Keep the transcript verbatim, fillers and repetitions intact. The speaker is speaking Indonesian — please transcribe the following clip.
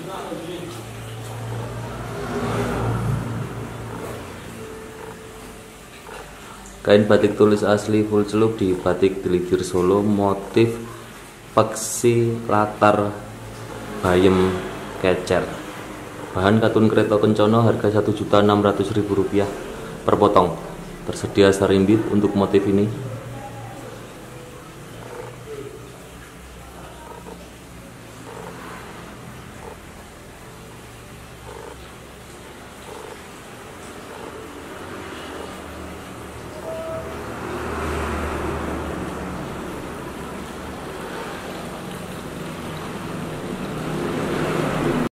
Kain batik tulis asli full celup di Batik Deligir Solo, motif peksi latar bayem kecer. Bahan katun kereta kencana, harga satu juta enam ratus ribu rupiah per potong. Tersedia sarimbit untuk motif ini.